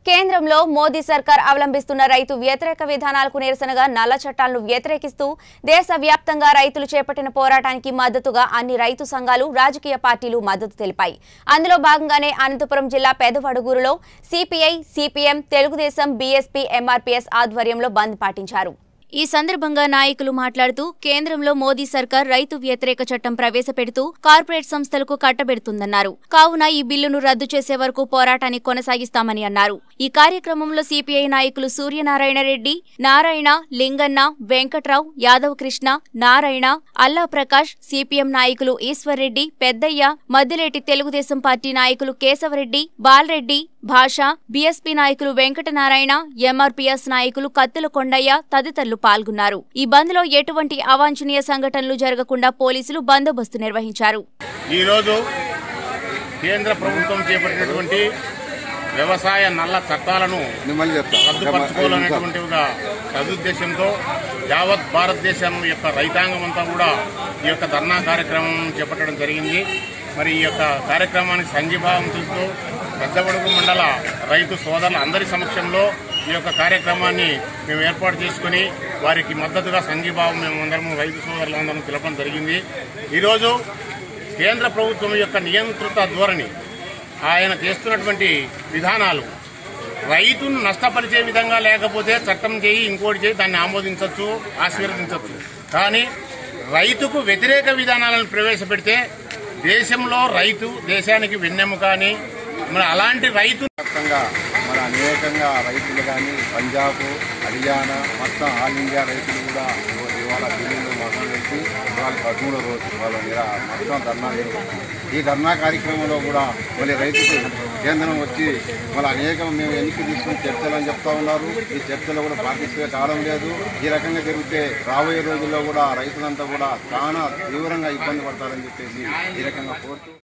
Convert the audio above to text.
కేంద్రంలో మోదీ సర్కార్ అవలంబిస్తున్న రైతు వ్యతిరేక విధానాలకు నిరసనగా నల్ల చట్టాలను వ్యతిరేకిస్తూ దేశవ్యాప్తంగా రైతులు చేపట్టిన పోరాటానికి మద్దతుగా అన్ని రైతు సంఘాలు, రాజకీయ పార్టీలు మద్దతు తెలిపాయి. అందులో భాగంగానే అనంతపురం జిల్లా పెదవడుగూరులో CPI, CPM, Telugu Desam, BSP, MRPS ఆధ్వర్యంలో బంద్ పాటించారు. ఈ సందర్భంగా నాయకులు మాట్లాడుతూ కేంద్రంలో మోదీ సర్కార్ రైతు వ్యతిరేక చట్టం ప్రవేశపెడుతూ కార్పొరేట్ సంస్థలకు కట్టబెడుతుందన్నారు. కావున ఈ బిల్లును రద్దు చేసే వరకు పోరాటాన్ని కొనసాగిస్తామని అన్నారు. ఈ కార్యక్రమంలో సిపిఐ నాయకులు సూర్యనారాయణ రెడ్డి, నారాయణ, లింగన్న, వెంకట్రావు, యాదవ్ కృష్ణ, నారాయణ, అల్లా ప్రకాష్, సిపిఎం నాయకులు ఈశ్వర్రెడ్డి, పెద్దయ్య, మద్దిలేటి తెలుగుదేశం పార్టీ నాయకులు కేశవరెడ్డి, బాలరెడ్డి, భాష, బీఎస్పీ నాయకులు వెంకటనారాయణ, ఎంఆర్పీఎస్ నాయకులు కత్తుల కొండయ్య తదితరులు పాల్గొన్నారు. ఈ బంద్ లో ఎటువంటి అవాంఛనీయ సంఘటనలు జరగకుండా పోలీసులు బందోబస్తు నిర్వహించారు. ఈ రోజు కేంద్ర ప్రభుత్వం చేపట్టినటువంటి వ్యవసాయ నల్ల చట్టాలను రద్దుపరచుకోవాలనేటువంటి సదుద్దేశంతో యావత్ భారతదేశం యొక్క రైతాంగం అంతా కూడా ఈ యొక్క ధర్నా కార్యక్రమం చేపట్టడం జరిగింది. మరి ఈ యొక్క కార్యక్రమానికి సంఘీభావం తెలుపుతూ పెద్దవడుగు మండల రైతు సోదరుల అందరి సమక్షంలో ఈ యొక్క కార్యక్రమాన్ని మేము ఏర్పాటు చేసుకుని వారికి మద్దతుగా సంఘీభావం మేము అందరము రైతు సోదరులందరం తెలపడం జరిగింది. ఈరోజు కేంద్ర ప్రభుత్వం యొక్క నియంత్రిత ధోరణి, ఆయన చేస్తున్నటువంటి విధానాలు రైతును నష్టపరిచే విధంగా లేకపోతే చట్టం చేయి, ఇంకోటి చేయి, దాన్ని ఆమోదించవచ్చు, ఆశీర్వదించవచ్చు. కానీ రైతుకు వ్యతిరేక విధానాలను ప్రవేశపెడితే దేశంలో రైతు దేశానికి వెన్నెముక అని, మరి అలాంటి రైతు మన అనేకంగా రైతులు కానీ పంజాబ్, హర్యానా, మొత్తం ఆల్ ఇండియా రైతులు కూడా ఇవాళ ఢిల్లీలో మొత్తం వేసి ఇవాళ 13వ రోజు వాళ్ళ మీద మొత్తం ధర్నా నిర్వహించారు. ఈ ధర్నా కార్యక్రమంలో కూడా మళ్ళీ రైతుకు కేంద్రం వచ్చి మళ్ళీ అనేకం మేము ఎన్నిక తీసుకుని చర్చలు అని చెప్తా ఉన్నారు. ఈ చర్చలో కూడా పార్టిసిపేట్ కావడం లేదు. ఈ రకంగా జరిగితే రాబోయే రోజుల్లో కూడా రైతులంతా కూడా చాలా తీవ్రంగా ఇబ్బంది పడతారని చెప్పేసి ఈ రకంగా కోరుతూ